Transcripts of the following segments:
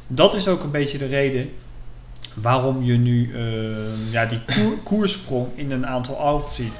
Dat is ook een beetje de reden waarom je nu die koerssprong in een aantal alts ziet.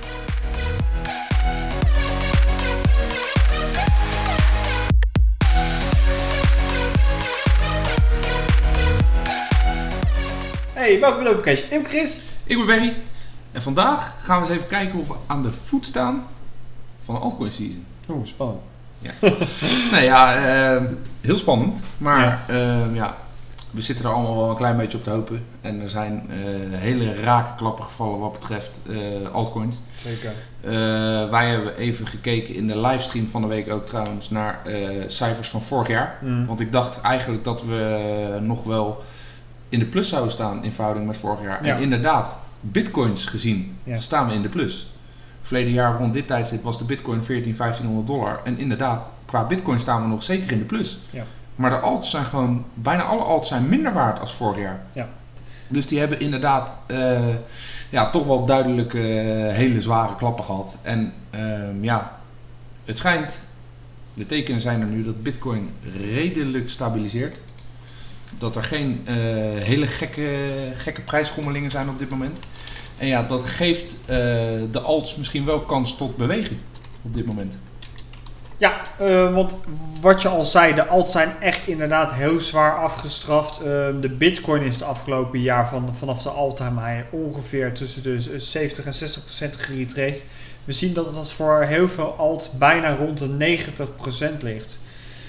Hey, welkom bij Loopcash. Ik ben Chris. Ik ben Benny. En vandaag gaan we eens even kijken of we aan de voet staan van de altcoin season. Oeh, spannend. Ja. Heel spannend. Maar we zitten er allemaal wel een klein beetje op te hopen. En er zijn hele rake klappen gevallen wat betreft altcoins. Zeker. Wij hebben even gekeken in de livestream van de week ook trouwens naar cijfers van vorig jaar. Want ik dacht eigenlijk dat we nog wel in de plus zouden staan in verhouding met vorig jaar. Ja. En inderdaad, bitcoins gezien staan we in de plus. Verleden jaar rond dit tijdstip was de bitcoin $1,500. En inderdaad, qua bitcoin staan we nog zeker in de plus. Ja. Maar de alts zijn gewoon, bijna alle alts zijn minder waard als vorig jaar. Ja. Dus die hebben inderdaad toch wel duidelijk hele zware klappen gehad. En het schijnt, de tekenen zijn er nu dat bitcoin redelijk stabiliseert. Dat er geen hele gekke prijsschommelingen zijn op dit moment. En ja, dat geeft de alts misschien wel kans tot beweging op dit moment. Ja, want wat je al zei, de alts zijn echt inderdaad heel zwaar afgestraft. De bitcoin is het afgelopen jaar vanaf de all-time high ongeveer tussen de 70 en 60% geretraced. We zien dat het voor heel veel alts bijna rond de 90% ligt.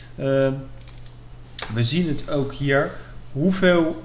We zien het ook hier. Hoeveel...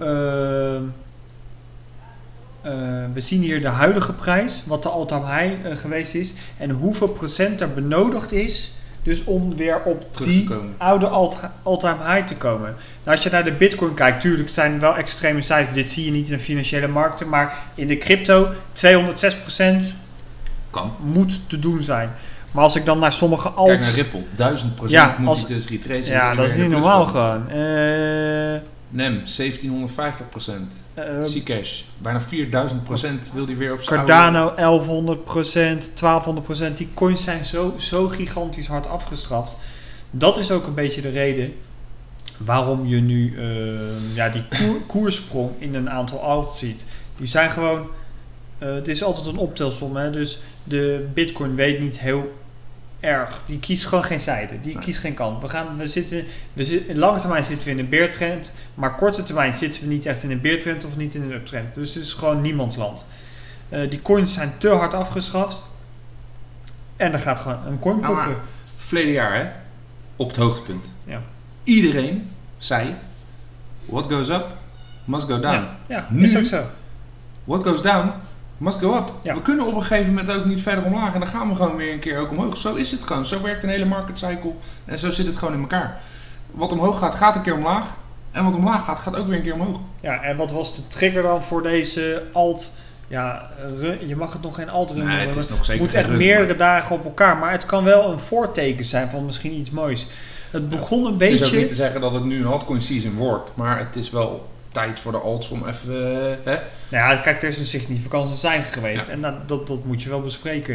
we zien hier de huidige prijs, wat de all-time high geweest is. En hoeveel procent er benodigd is. Dus om weer op die oude all-time high te komen. Nou, als je naar de bitcoin kijkt, tuurlijk zijn wel extreme cijfers. Dit zie je niet in de financiële markten. Maar in de crypto 206% moet te doen zijn. Maar als ik dan naar sommige alts... Kijk naar Ripple, 1000% moet je dus retracen. Ja, dat is niet normaal gewoon. NEM, 1750%. Zcash, bijna 4000% wil die weer op zijn Cardano, 1100%, 1200%. Die coins zijn zo gigantisch hard afgestraft. Dat is ook een beetje de reden waarom je nu die koerssprong in een aantal alts ziet. Die zijn gewoon... het is altijd een optelsom. Hè? Dus de bitcoin weet niet heel erg. Die kiest gewoon geen zijde. Die kiest geen kant. In lange termijn zitten we in een beartrend. Maar korte termijn zitten we niet echt in een beartrend of niet in een uptrend. Dus het is gewoon niemandsland. Die coins zijn te hard afgeschaft. En er gaat gewoon een coin poppen. Verleden jaar, hè? Op het hoogtepunt. Ja. Iedereen zei: what goes up, must go down. Ja, nu is ook zo. What goes down, must go up. Ja. We kunnen op een gegeven moment ook niet verder omlaag en dan gaan we gewoon weer een keer ook omhoog. Zo is het gewoon. Zo werkt een hele market cycle en zo zit het gewoon in elkaar. Wat omhoog gaat, gaat een keer omlaag. En wat omlaag gaat, gaat ook weer een keer omhoog. Ja, en wat was de trigger dan voor deze alt? Ja, je mag het nog geen alt noemen. Nee, het is nog zeker moet echt meerdere dagen op elkaar. Maar het kan wel een voorteken zijn van misschien iets moois. Het begon een beetje... Het is ook niet te zeggen dat het nu een altcoin season wordt. Maar het is wel tijd voor de alts om even... Nou ja, kijk, er is een significante zijn geweest. Ja. En dat moet je wel bespreken.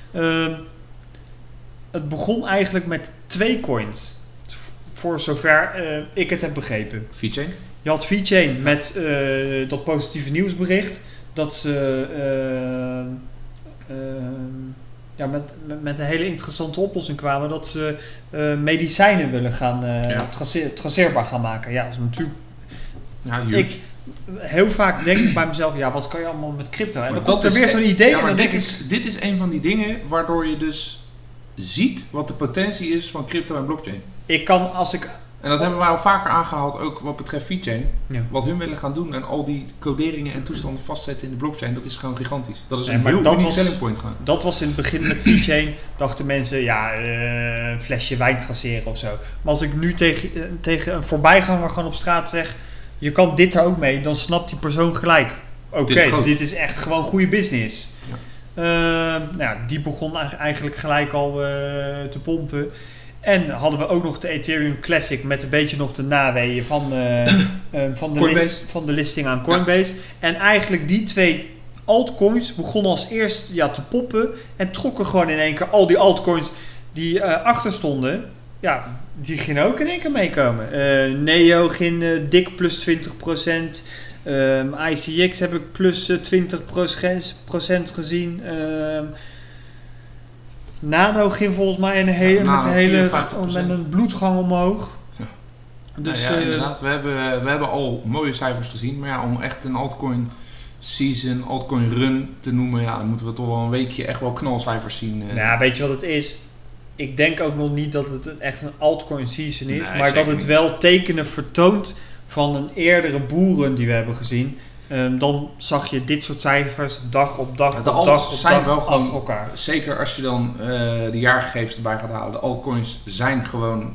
Het begon eigenlijk met 2 coins. Voor zover ik het heb begrepen. VeChain? Je had VeChain met dat positieve nieuwsbericht. Dat ze met een hele interessante oplossing kwamen. Dat ze medicijnen willen gaan traceerbaar gaan maken. Ja, dat is natuurlijk... Ja, huge. Heel vaak denk ik bij mezelf, wat kan je allemaal met crypto? En dan komt er weer zo'n idee. Ja, maar dit is een van die dingen waardoor je dus ziet wat de potentie is van crypto en blockchain. En dat hebben wij al vaker aangehaald, ook wat betreft VeChain. Ja. Wat hun willen gaan doen en al die coderingen en toestanden vastzetten in de blockchain, dat is gewoon gigantisch. Dat is een heel unique selling point gewoon. Dat was in het begin met VeChain, dachten mensen, een flesje wijn traceren of zo. Maar als ik nu tegen een voorbijganger gewoon op straat zeg, je kan dit er ook mee, dan snapt die persoon gelijk. Oké, dit is echt gewoon goede business. Ja. Die begon eigenlijk gelijk al te pompen. En hadden we ook nog de Ethereum Classic met een beetje nog de naweeën van de listing aan Coinbase. Ja. En eigenlijk die 2 altcoins begonnen als eerst te poppen en trokken gewoon in één keer al die altcoins die achter stonden, die ging ook in één keer meekomen. Neo ging dik plus 20%. ICX heb ik plus 20% gezien. Nano ging volgens mij met een bloedgang omhoog. Ja. Dus, inderdaad. We hebben al mooie cijfers gezien. Maar ja, om echt een altcoin season, altcoin run te noemen, dan moeten we toch wel een weekje echt wel knalcijfers zien. Weet je wat het is? Ik denk ook nog niet dat het echt een altcoin season is. Nee, maar dat het wel tekenen vertoont van een eerdere boeren die we hebben gezien. Dan zag je dit soort cijfers dag op dag op dag zijn wel achter gewoon, elkaar. Zeker als je dan de jaargegevens erbij gaat halen. De altcoins zijn gewoon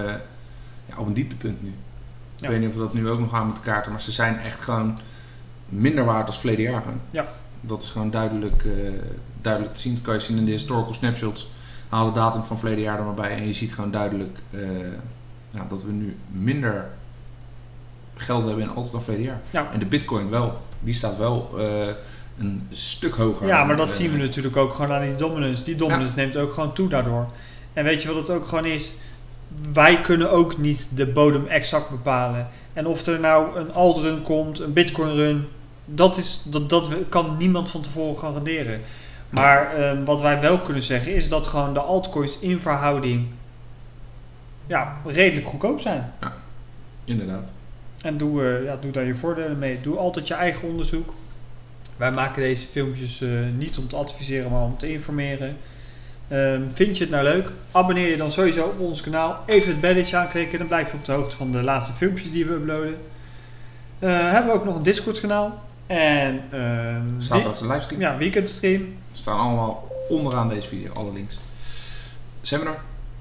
op een dieptepunt nu. Ik weet niet of we dat nu ook nog aan moeten kaarten. Maar ze zijn echt gewoon minder waard als verleden jaar. Ja. Dat is gewoon duidelijk te zien. Dat kan je zien in de historical snapshots. Haal de datum van verleden jaar er maar bij. En je ziet gewoon duidelijk dat we nu minder geld hebben in alt dan verleden jaar. Ja. En de bitcoin wel. Die staat wel een stuk hoger. Ja, maar dat zien we natuurlijk ook gewoon aan die dominance. Die dominance neemt ook gewoon toe daardoor. En weet je wat het ook gewoon is? Wij kunnen ook niet de bodem exact bepalen. En of er nou een alt-run komt, een bitcoin-run, dat kan niemand van tevoren garanderen. Maar wat wij wel kunnen zeggen is dat gewoon de altcoins in verhouding redelijk goedkoop zijn. Ja, inderdaad. En doe daar je voordelen mee. Doe altijd je eigen onderzoek. Wij maken deze filmpjes niet om te adviseren, maar om te informeren. Vind je het nou leuk? Abonneer je dan sowieso op ons kanaal. Even het belletje aanklikken. Dan blijf je op de hoogte van de laatste filmpjes die we uploaden. Hebben we ook nog een Discord kanaal. En zaterdags een livestream. Ja, weekendstream. Staan allemaal onderaan deze video, alle links. Seminar.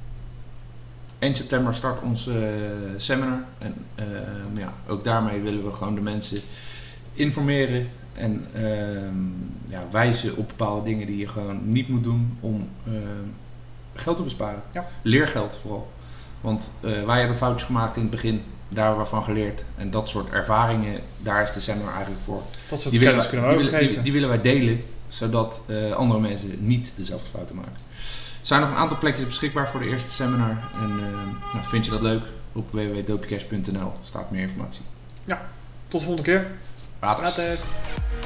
1 september start onze seminar. En ook daarmee willen we gewoon de mensen informeren en wijzen op bepaalde dingen die je gewoon niet moet doen om geld te besparen. Ja. Leergeld vooral. Want wij hebben foutjes gemaakt in het begin, daar hebben we van geleerd. En dat soort ervaringen, daar is de seminar eigenlijk voor. Dat soort kennis kunnen we ook geven. Die willen wij delen, zodat andere mensen niet dezelfde fouten maken. Er zijn nog een aantal plekjes beschikbaar voor de eerste seminar. En vind je dat leuk? Op www.dopiecash.nl staat meer informatie. Ja, tot de volgende keer. Later.